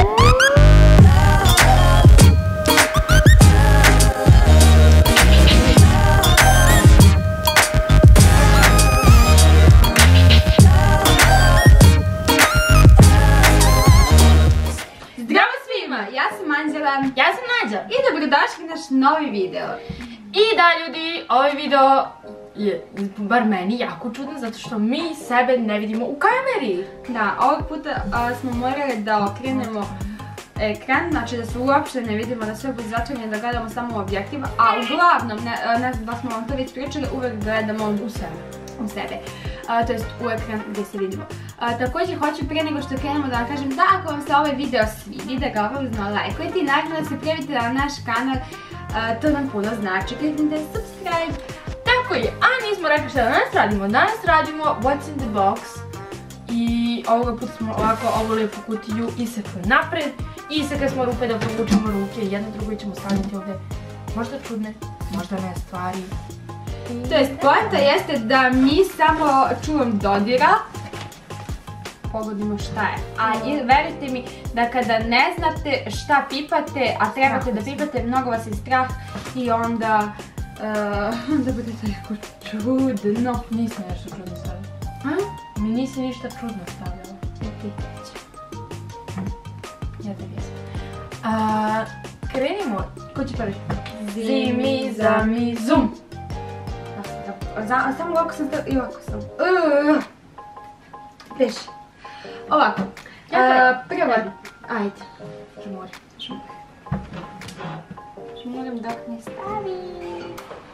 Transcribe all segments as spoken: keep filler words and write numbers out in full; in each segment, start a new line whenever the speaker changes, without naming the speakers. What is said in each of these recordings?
Ja sam Nađa
i dobrodošli na naš novi video.
I da ljudi, ovaj video je bar meni jako čudno zato što mi sebe ne vidimo u kameri.
Da, ovog puta a, smo morali da okrenemo ekran, znači da se uopšte ne vidimo, da sve bude zatvoreno, da gledamo samo u objektiv, a uglavnom, ne, ne znam da smo vam to već pričali, uvek gledamo u sebe. U sebe. Uh, to jest u ekran gdje se vidimo. Uh, također hoću prije nego što krenemo da vam kažem da ako vam se ovaj video svidi, da ga obavezno lajkujete i naravno da se prijavite na naš kanal, uh, to nam puno znači, kliknite subscribe.
Tako je, a nismo rekli šta danas radimo, danas radimo What's in the Box i ovoga puta smo ovako ovu lijepu kutiju isekli napred i isekli smo rupe da provučemo ruke i jedno drugo ćemo staviti ovdje možda čudne, možda ne stvari.
To jest, poanta jeste da mi samo čuvom dodira pogodimo šta je. A verujte mi da kada ne znate šta pipate, a trebate da pipate, mnogo vas je strah i onda onda budete jako čudno.
Nisam nešto čudno stavila. Mi nisi ništa čudno stavljala. Ja te vjesam. Krenimo. Ko će prvi?
Zimi, zami, zum. Samo ovako sam stavila i ovako sam. Piši. Ovako. Prvo. Ajde. Žmuri. Žmurim dok ne stavim.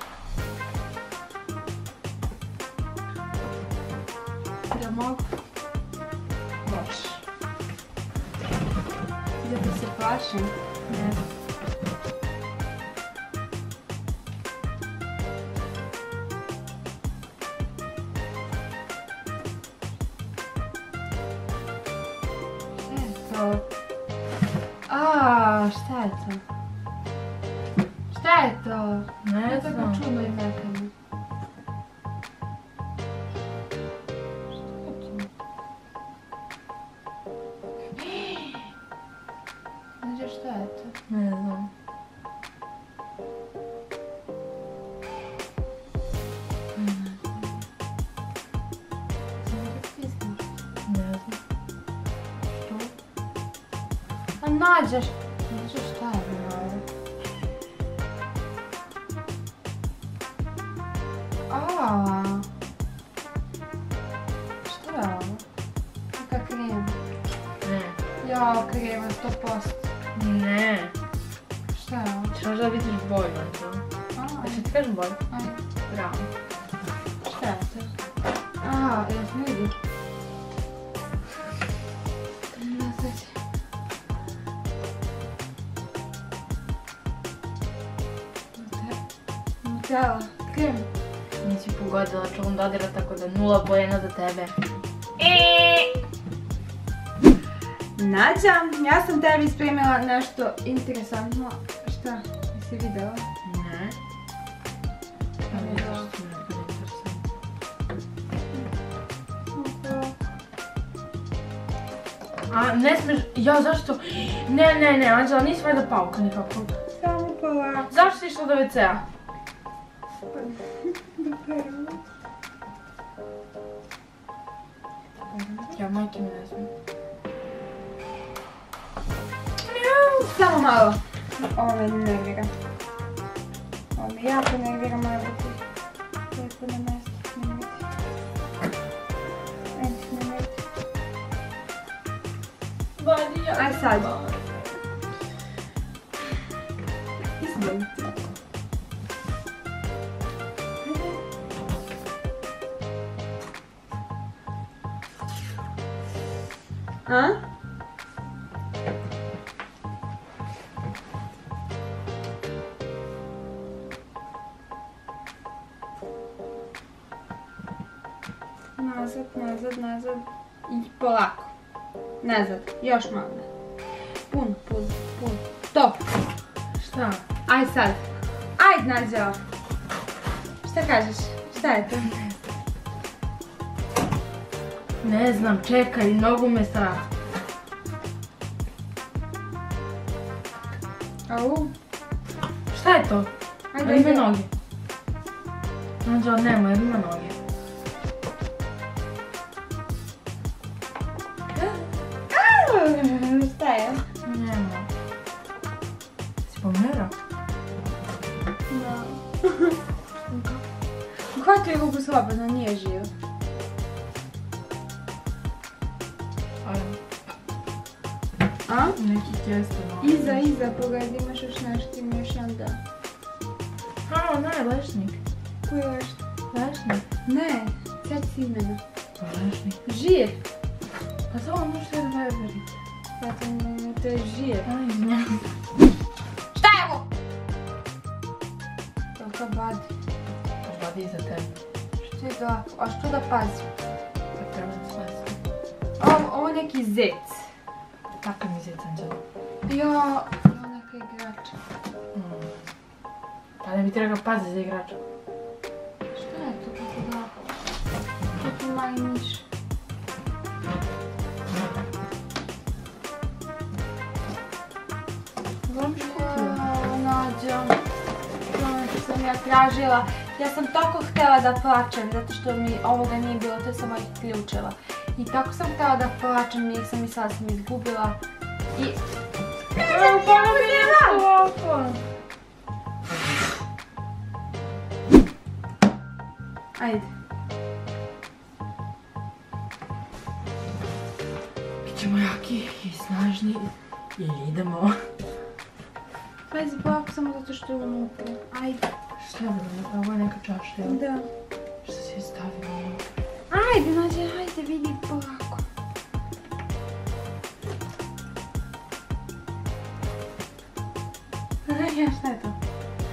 Da mogu. Može. Da se plašim. Ne znam. Aaaa, šta je to? Šta je to?
Ne znam.
Tako čudno je mekano. Znaš šta je to?
Ne znam.
Nađeš, nađeš šta je bilo? Aaaa. Šta je ovo? Neka krema.
Ne.
Jao, krema, sto posto.
Ne.
Šta je ovo?
Ćeš možda vidiš boju na to.
Aaaa.
A će ti kažem boju?
Ajde.
Bravo.
Šta je to? Aaaa, jel se vidi? Nutella, krem.
Nisi pogodila čuvom dodira, tako da nula poena za tebe. Eee!
Nađa, ja sam tebi spremila nešto interesantno. Šta? Jesi videla?
Ne. A, ne smiješ, ja zašto? Ne, ne, ne, Anđela, nisi valjda pauka nikako.
Samo polako.
Zašto si išla do ve cea? Ja, majke mi ne znam.
Samo malo. Ovo me nervira. Ovo me jako nervira, moja biti. Lijepo na mjestu, snimiti. Ajde, snimiti. Aj sad. Izbog. A? Nazad, nazad, nazad. I polako. Nazad, još malo. Pun, pun, pun. To.
Šta?
Aj sad. Ajde, Nađa. Šta kažeš? Šta je to?
Ne znam, čekaj, mnogo me strah.
Au.
Šta je to?
Ajde,
Ima
ajde.
noge. Anđela nema jer ima noge.
Šta je?
Nema. Si pomera?
Da. Hvati ruku slobodno, nije živ.
Ajde.
A?
Neki kesto.
Iza, iza, pogledaj, imaš još nešto, ima još jedan da.
A, onaj lešnik.
Koji je još?
Lešnik.
Ne, sjeti si imena.
Lešnik.
Žir.
Pa to ono što je veberi.
Pa to, to je žir.
Aj, izvinjam.
Šta je ovo? To to badi.
To vadi iza tebe.
Što je to? A što da pazi?
Pa treba da slesi.
Ovo, ovo neki zec.
Tako mi zec, Anđela.
Jo, ovo neka igrača.
Mm. Pa ne bi trebao paziti za igrača.
Šta je to kako da? Kako mali miš.
Gledaš kutiju.
Nađo. Ono što sam ja tražila. Ja sam tako htjela da plačem, zato što mi ovoga nije bilo, to sam ovih ključeva. I tako sam htjela da plačem jer sam mislila da sam izgubila. I...
Evo, pa nam je nešto ovako.
Ajde.
Bićemo jaki i snažni. Ili idemo.
Pazi polako samo zato što je unutra. Ajde.
Šta je ovo? Ovo je neka čaša, jel?
Da.
Šta si je stavila unutra?
Ajde, Nađe, ajde, vidi polako.
Ne, šta je to?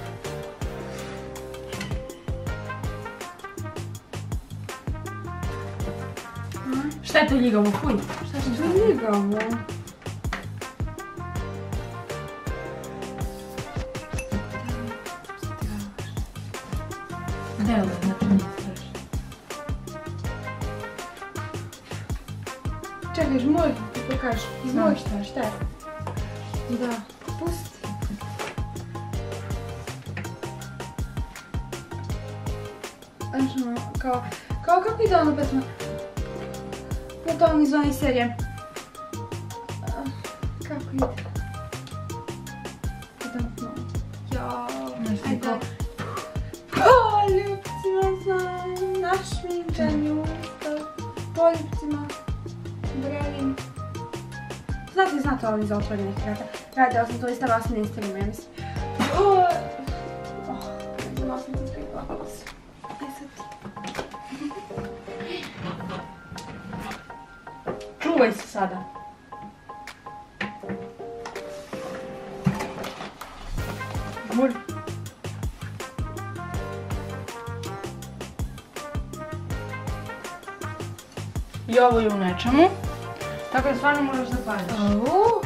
Šta je to ljigavo? Fuj. Šta sam
To
stavila?
je ljigavo.
Delo, znači nije strašno.
Čekaj, žmoj, ti pokaži. Izmoj šta, šta je? Da, pusti. Znači, kao, kao kako ide ono pesma? To on iz one serije. Ah, kako ide? Idemo. Jao,
Nešto
ajde.
kao-
Poljupcima znam, našminčani usta. Poljupcima, brelim. Znate, znate ovo iz otvorenih vrata. Radila sam to i stavila sam na Instagramu, ja mislim. Oh, imala sam ti izgledala glas. E sad ti.
Čuvaj se sada. Mur. I ovo je u nečemu. Tako da stvarno moraš da paziš.
Au.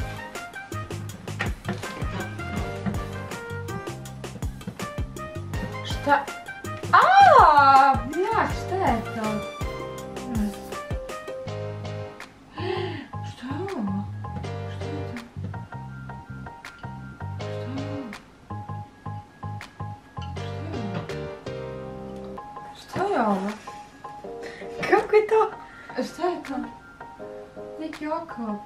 Šta? Aaaa, bljak, šta je to? Šta je ovo? Šta je to? Šta je ovo? Šta je ovo? Šta je ovo?
Kako je to?
Šta je to? Neki oklop.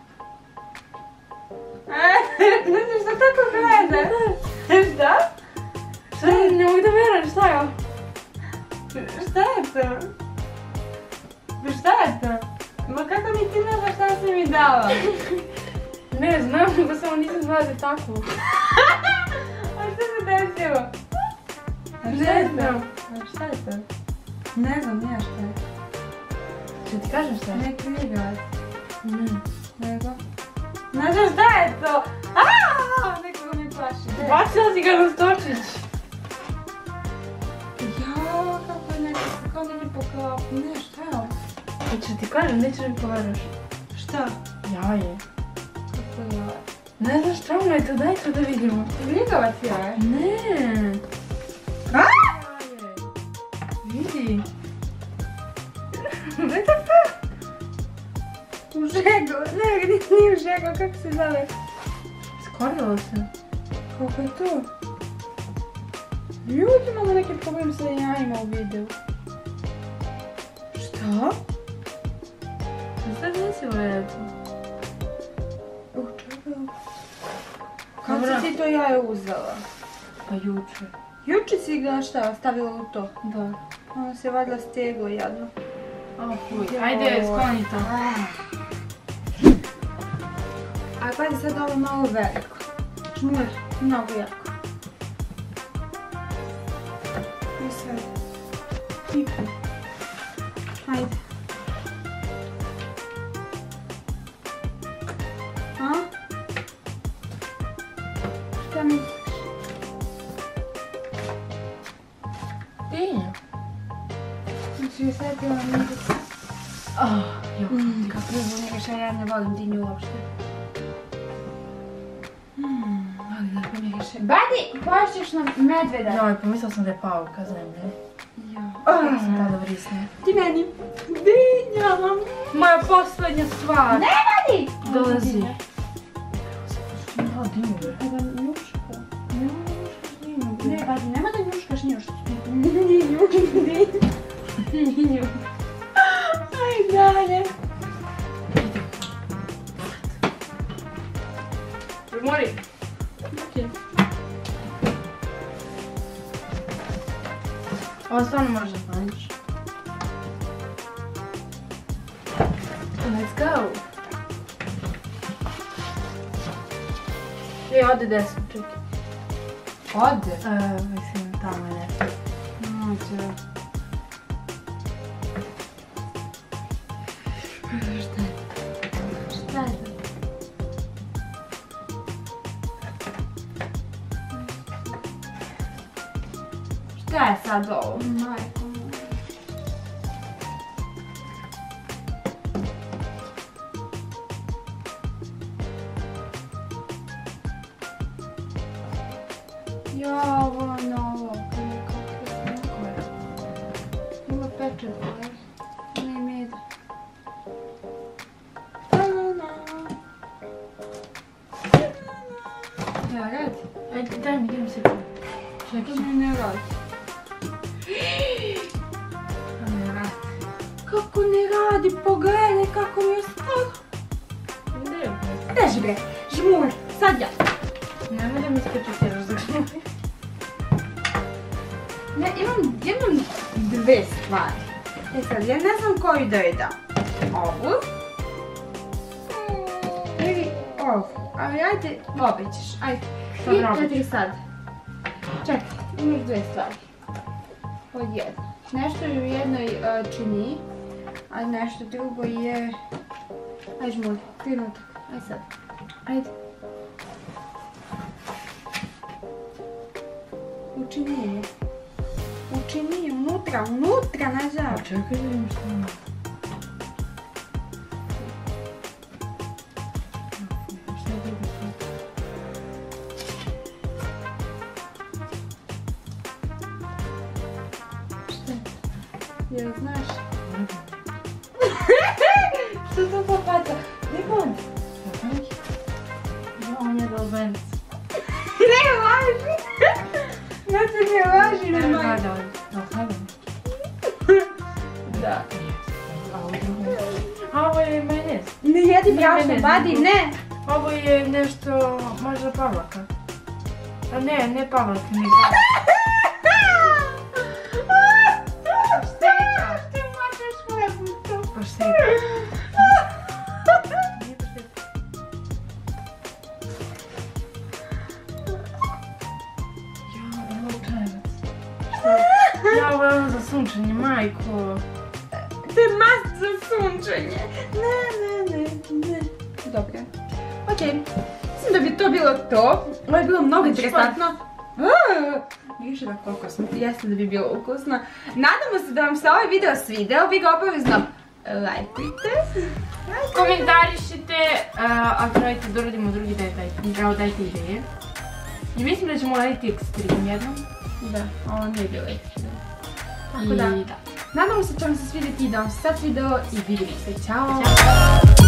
Znači što tako gleda? Šta?
Šta je? Ne mogu da verujem, šta je ovo?
Šta je to? Šta je to? Ma kako mi ti ne znaš šta si mi dala?
Ne znam, nego samo nisam znala da je tako.
A što se desilo? A šta
Ne
je to?
znam.
A šta je to? Ne znam, nije šta je.
Što ti kažem šta je?
Neki ligavac.
Ne.
Nego? Ne znam šta je to? Aaaa! Nekoga mi plaši.
Bacila si ga na stočić.
Jao, kako je neko, kao neki poklop. Ne, šta je ovo?
I što ti kažem, nećeš mi poveraš.
Šta?
Jaje.
Kako je ovo?
Ne znam šta ono je to, daj to da vidimo.
Ligavac je?
Ne.
Aaaa!
Jaje. Vidi. What the fuck?
U žegu, ne, nije u žegu, kako se zove?
Skorilo se.
Kako je to? Ljudi, imamo neki problem sa jajima u videu. Šta?
Sad nisi u redu.
Uh, čekaj. Kad si ti to jaje uzela?
Pa juče.
Juče si ga šta, stavila u to?
Da.
Ono se vadila steglo jadno.
Oh, fuj. Ajde, skloni to.
A pazi sad ovo malo veliko. Čmur, mnogo jako. I sad. Tipu. Ajde. A? Šta misliš?
Dinja.
Znači je setila miris.
Oh, jok.
Kako ne znam njega šta ja ne volim dinju uopšte. Ali da pa njega šta... Badi, pošćeš nam medveda.
Joj, pomislila sam da je pauka zemlje.
Ja.
Kako sam tada vrisne.
Ti meni. Dinja.
Moja posljednja stvar.
Ne, Badi!
Dolazi. Da, dinju je.
Kada njuška.
Ne, njuškaš dinju.
Ne, Badi, nema da njuškaš njuška. Dinju, dinju. Dinju. Aj, dalje.
Mori.
Okej.
Ovo stvarno moraš da paniš. Let's go. I ode desno, čekaj.
Ode?
E, mislim, tamo je desno.
Noće.
Šta je? Šta je to?
Šta je sad ovo? Majko moja. Ja, ovo je novo. Kako je? Ima pečet, ali ne meda. Ja, radi.
Ajde, daj mi, idem se. Čekaj.
To mi ne radi.
Ne radi.
Kako ne radi? Pogledaj kako mi je stalo.
Gdje je ovo?
Beži bre, žmur, sad ja.
Nemoj da mi ispričatiraš za žmur.
Ja imam, imam dve stvari. E sad, ja ne znam koju da joj dam. Ovu. Ili ovu. Ali ajde, obe ćeš, ajde.
Šta
I
radiš?
četiri sad. Čekaj, imaš dve stvari. Od jedno. Nešto je u jednoj uh, čini, a nešto drugo je... Aj žmur, trenutak. Aj sad. Ajde. Učini je. Učini je unutra, unutra, nazad.
Čekaj da vidim što ima. Šta je drugo stvar?
Šta je? Jel znaš?
Ne znam.
Što to popata? Ne god.
Ja, on je dolbenac.
Ne laži! Ja se ne laži, ne
Ne
moj.
gleda on. Da, gleda.
Da.
A ovo je drugo. A ovo je majonez.
Ne jedi
Ne,
brašno,
ne, ne,
Badi,
ne.
ne!
Ovo je nešto, možda pavlaka. A ne, ne pavlaka, nego...
Šta ti mačeš hlebu?
Pašteta. Nije pašteta. Ja, evo čajevac. Šta? Ja, ovo je ono za sunčanje, majko.
To je mast za sunčanje. Ne, ne, ne, ne. Dobro. Okej. Mislim da bi to bilo to. Ovo je bilo mnogo interesantno. Više da koliko smo, jeste da bi bilo ukusno. Nadamo se da vam se ovaj video svideo. Vi ga obavezno lajkujte.
Komentarišite, ako radite da uradimo drugi detalj, kao dajte ideje. I mislim da ćemo raditi ekstrem jednom.
Da, ovo nije bilo ekstrem.
I
Tako da,
da.
nadamo se da će vam se svidjeti i da vam se sad video i vidimo se. Ćao!
Ćao!